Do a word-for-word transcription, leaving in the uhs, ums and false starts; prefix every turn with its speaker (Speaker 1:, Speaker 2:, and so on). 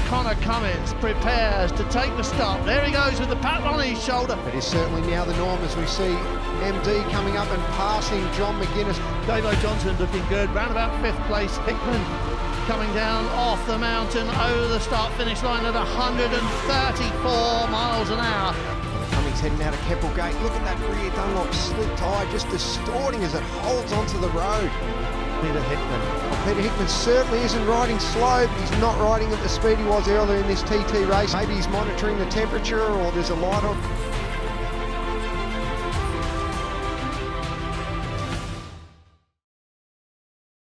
Speaker 1: Connor Cummins prepares to take the stop. There he goes with the pat on his shoulder.
Speaker 2: It is certainly now the norm as we see M D coming up and passing John McGuinness.
Speaker 1: Davo Johnson looking good, round about fifth place. Hickman coming down off the mountain over the start-finish line at one hundred thirty-four miles an hour.
Speaker 2: Cummings heading out of Keppelgate. Look at that rear Dunlop slip tyre just distorting as it holds onto the road.
Speaker 1: Peter Hickman.
Speaker 2: Well, Peter Hickman certainly isn't riding slow, but he's not riding at the speed he was earlier in this T T race. Maybe he's monitoring the temperature or there's a light on.